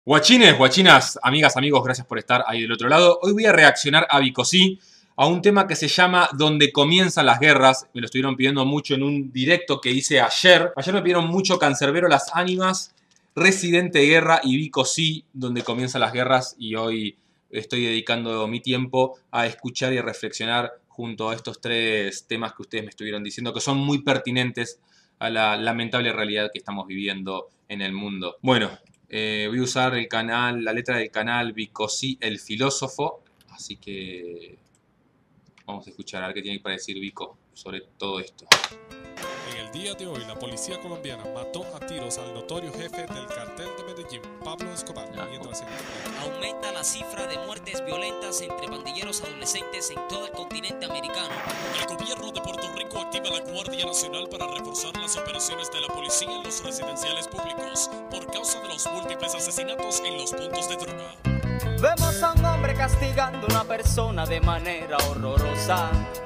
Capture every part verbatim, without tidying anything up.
Guachines, guachinas, amigas, amigos, gracias por estar ahí del otro lado. Hoy voy a reaccionar a Bicosí, a un tema que se llama Donde comienzan las guerras. Me lo estuvieron pidiendo mucho en un directo que hice ayer. Ayer me pidieron mucho Cancerbero Las Ánimas, Residente Guerra y Bicosí, Donde comienzan las guerras. Y hoy estoy dedicando mi tiempo a escuchar y reflexionar junto a estos tres temas que ustedes me estuvieron diciendo, que son muy pertinentes a la lamentable realidad que estamos viviendo en el mundo. Bueno, eh, voy a usar el canal, la letra del canal Bicosí, el filósofo. Así que vamos a escuchar a ver qué tiene para decir Vico sobre todo esto. En el día de hoy, la policía colombiana mató a tiros al notorio jefe del cartel de Medellín, Pablo Escobar. Ah, mientras Aumenta la cifra de muertes violentas entre pandilleros adolescentes en todo el continente americano. El gobierno de Puerto Rico activa la Guardia Nacional para reforzar las operaciones de la policía en los residenciales públicos por causa de los múltiples asesinatos en los puntos de droga. Vemos a un hombre castigando a una persona de manera horrorosa.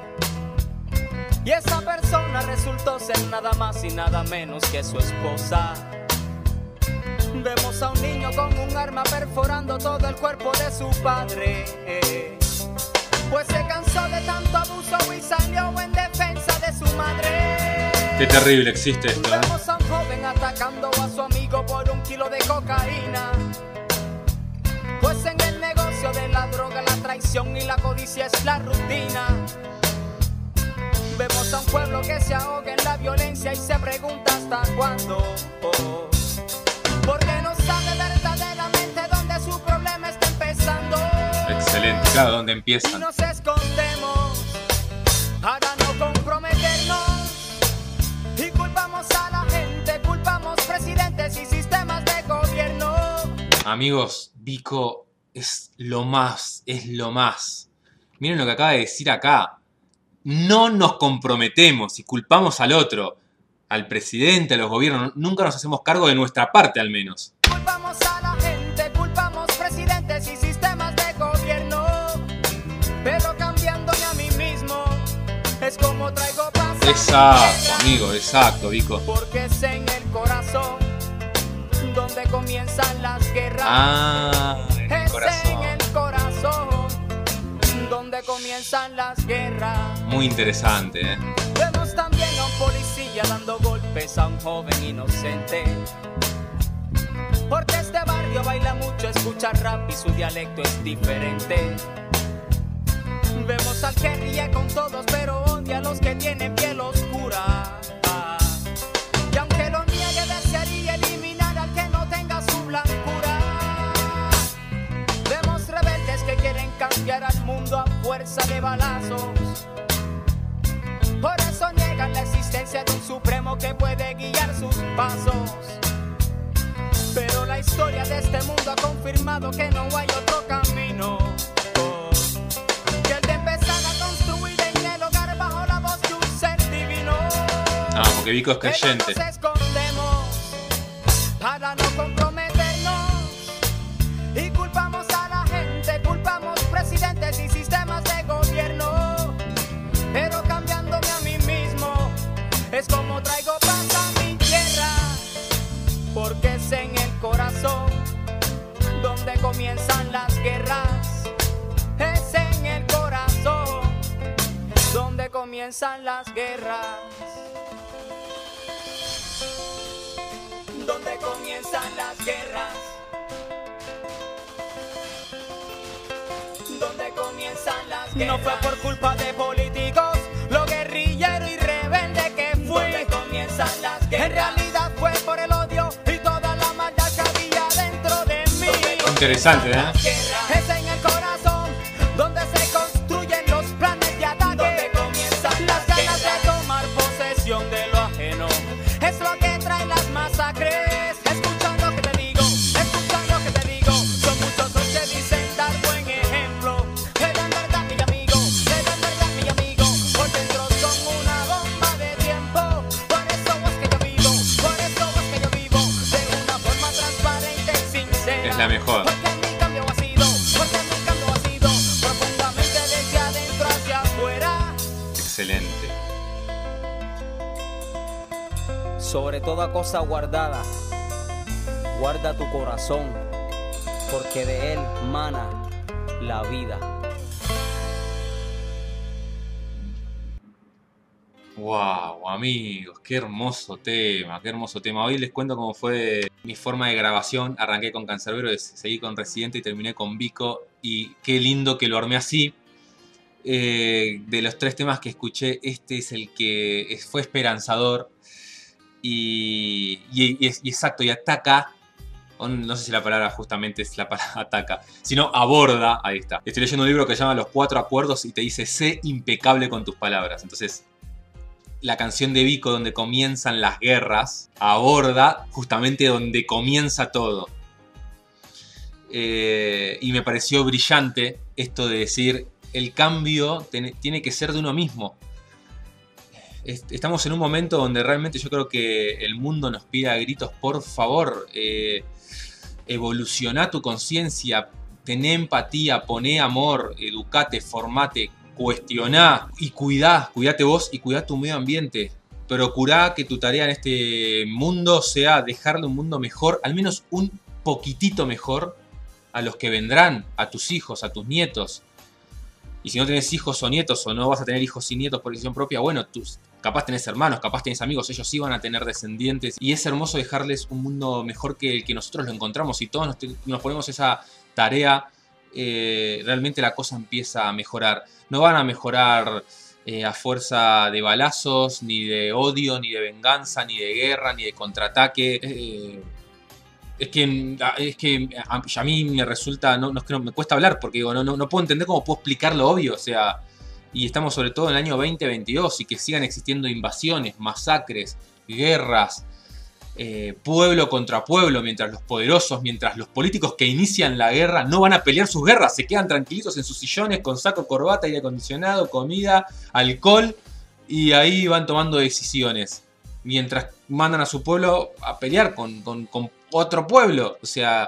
Y esa persona resultó ser nada más y nada menos que su esposa. Vemos a un niño con un arma perforando todo el cuerpo de su padre, pues se cansó de tanto abuso y salió en defensa de su madre. Qué terrible existe esto, ¿eh? Vemos a un joven atacando a su amigo por un kilo de cocaína, pues en el negocio de la droga la traición y la codicia es la rutina. Vemos a un pueblo que se ahoga en la violencia y se pregunta hasta cuándo, oh, porque no sabe verdaderamente dónde su problema está empezando. Excelente, claro, donde Y empiezan. nos escondemos para no comprometernos y culpamos a la gente, culpamos presidentes y sistemas de gobierno. Amigos, Vico es lo más, es lo más. Miren lo que acaba de decir acá. No nos comprometemos y culpamos al otro, al presidente, a los gobiernos. Nunca nos hacemos cargo de nuestra parte, al menos. Culpamos a la gente, culpamos presidentes y sistemas de gobierno, pero cambiándome a mí mismo es como traigo paz. Exacto, amigo, exacto, Vico. Porque es en el corazón donde comienzan las guerras. Ah, en el Es corazón. en el corazón donde comienzan las guerras. Muy interesante, ¿eh? Vemos también a un policía dando golpes a un joven inocente, porque este barrio baila mucho, escucha rap y su dialecto es diferente. Vemos al que ríe con todos pero odia a los que tienen piel oscura, ah, y aunque lo niegue desearía eliminar al que no tenga su blancura. Vemos rebeldes que quieren cambiar al mundo a fuerza de balazos, por eso niegan la existencia de un supremo que puede guiar sus pasos. Pero la historia de este mundo ha confirmado que no hay otro camino, oh, que el de empezar a construir en el hogar bajo la voz de un ser divino. Ah, porque Vico es creyente. Pero nos escondemos para no comprometernos y culpamos a la gente, culpamos presidentes y sistemas de gobierno, pero cambiándome a mí mismo es como traigo paz a mi tierra, porque es en el corazón donde comienzan las guerras. Es en el corazón donde comienzan las guerras. Donde comienzan las guerras. Donde comienzan las guerras. No fue por culpa de políticos, lo guerrillero y rebelde que fui. Donde comienzan las guerras. En realidad fue por el odio y toda la maldad que había dentro de mí. Interesante, ¿eh? Es en el corazón donde se construyen los planes de ataque. Donde comienzan las ganas de tomar posesión de lo ajeno. Es lo que trae las masacres. Escucha lo que te digo, escucha lo que te digo. Son muchos los que dicen dar buen ejemplo. Pero en verdad, mi amigo, pero en verdad, mi amigo, por dentro son una bomba de tiempo. Por eso es que yo vivo, por eso es que yo vivo de una forma transparente y sincera. Es la mejor. Porque mi cambio ha sido, porque mi cambio ha sido profundamente desde adentro hacia afuera. Excelente. Sobre toda cosa guardada, guarda tu corazón, porque de él mana la vida. Wow, amigos, qué hermoso tema, qué hermoso tema. Hoy les cuento cómo fue mi forma de grabación. Arranqué con Cancerbero, seguí con Residente y terminé con Vico. Y qué lindo que lo armé así. Eh, de los tres temas que escuché, este es el que fue esperanzador. Y, y, y, y exacto, y ataca. No sé si la palabra justamente es la palabra ataca, sino aborda. Ahí está. Estoy leyendo un libro que se llama Los Cuatro Acuerdos y te dice: sé impecable con tus palabras. Entonces, la canción de Vico, donde comienzan las guerras, aborda justamente donde comienza todo. Eh, y me pareció brillante esto de decir: el cambio tiene que ser de uno mismo. Estamos en un momento donde realmente yo creo que el mundo nos pide a gritos: por favor, eh, evoluciona tu conciencia, tené empatía, poné amor, educate, formate, cuestioná y cuidá, cuidate vos y cuidá tu medio ambiente. Procurá que tu tarea en este mundo sea dejarle un mundo mejor, al menos un poquitito mejor, a los que vendrán, a tus hijos, a tus nietos. Y si no tenés hijos o nietos, o no vas a tener hijos y nietos por decisión propia, bueno, tus, capaz tenés hermanos, capaz tenés amigos, ellos sí van a tener descendientes. Y es hermoso dejarles un mundo mejor que el que nosotros lo encontramos. Y todos nos, nos ponemos esa tarea, eh, realmente la cosa empieza a mejorar. No van a mejorar eh, a fuerza de balazos, ni de odio, ni de venganza, ni de guerra, ni de contraataque. Eh, Es que, es que a, a mí me resulta, no, no, me cuesta hablar porque digo, no, no, no puedo entender cómo puedo explicar lo obvio, o sea, y estamos sobre todo en el año veinte veintidós y que sigan existiendo invasiones, masacres, guerras, eh, pueblo contra pueblo, mientras los poderosos, mientras los políticos que inician la guerra no van a pelear sus guerras, se quedan tranquilitos en sus sillones con saco, corbata, aire acondicionado, comida, alcohol y ahí van tomando decisiones, mientras mandan a su pueblo a pelear con, con, con otro pueblo, o sea,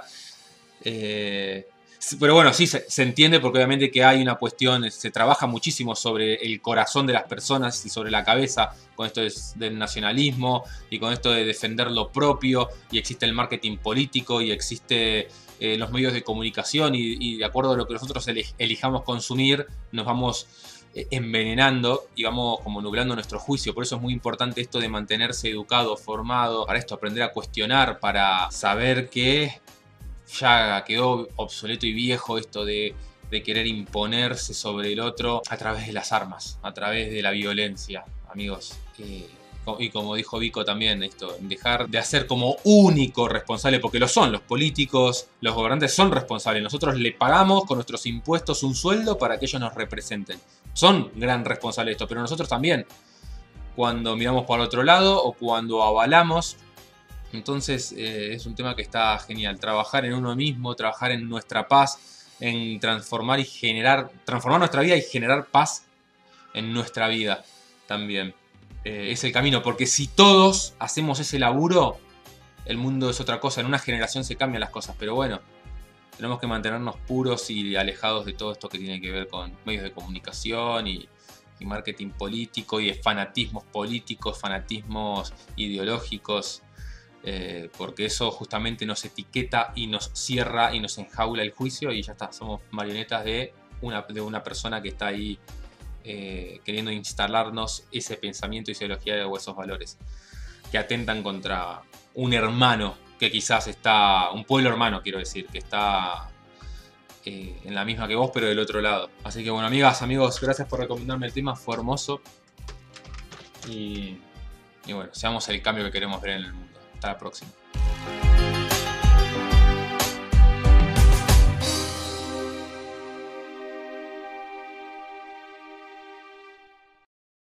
eh, pero bueno, sí, se, se entiende porque obviamente que hay una cuestión, se trabaja muchísimo sobre el corazón de las personas y sobre la cabeza con esto es del nacionalismo y con esto de defender lo propio, y existe el marketing político y existe eh, los medios de comunicación y, y de acuerdo a lo que nosotros elijamos consumir, nos vamos envenenando y vamos como nublando nuestro juicio. Por eso es muy importante esto de mantenerse educado, formado, para esto aprender a cuestionar, para saber que ya quedó obsoleto y viejo esto de, de querer imponerse sobre el otro a través de las armas, a través de la violencia, amigos. Eh, y como dijo Vico también, esto, dejar de hacer como único responsable, porque lo son, los políticos, los gobernantes son responsables. Nosotros le pagamos con nuestros impuestos un sueldo para que ellos nos representen. Son gran responsables de esto, pero nosotros también, cuando miramos para el otro lado o cuando avalamos. Entonces eh, es un tema que está genial, trabajar en uno mismo, trabajar en nuestra paz, en transformar y generar, transformar nuestra vida y generar paz en nuestra vida también. Eh, es el camino, porque si todos hacemos ese laburo, el mundo es otra cosa, en una generación se cambian las cosas, pero bueno, tenemos que mantenernos puros y alejados de todo esto que tiene que ver con medios de comunicación y, y marketing político y de fanatismos políticos, fanatismos ideológicos, eh, porque eso justamente nos etiqueta y nos cierra y nos enjaula el juicio y ya está, somos marionetas de una, de una persona que está ahí eh, queriendo instalarnos ese pensamiento y ideología o esos valores que atentan contra un hermano que quizás está, un pueblo hermano quiero decir, que está eh, en la misma que vos pero del otro lado. Así que bueno, amigas, amigos, gracias por recomendarme el tema, fue hermoso y, y bueno, seamos el cambio que queremos ver en el mundo. Hasta la próxima.